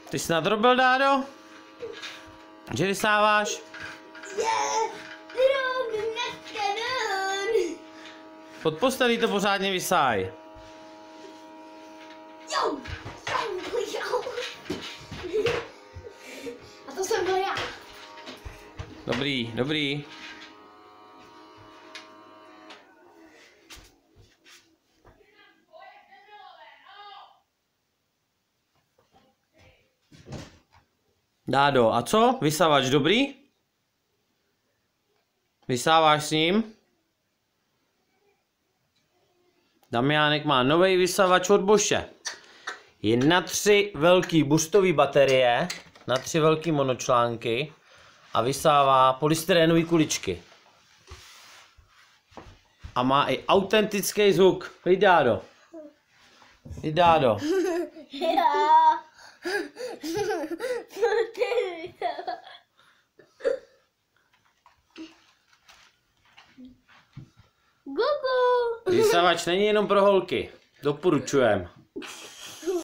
Ty jsi nadrobil, Dádo? Že vysáváš? Pod postelí to pořádně vysaj. A to jsem byl já. Dobrý, dobrý. Dádo, a co? Vysáváš dobrý? Vysáváš s ním? Damiánek má nový vysavač od Bosche. Je na 3 velký boostové baterie, na 3 velký monočlánky a vysává polystyrénové kuličky. A má i autentický zvuk. Pojď, Dádo. Pojď, Dádo. Vysavač není jenom pro holky. Doporučujem.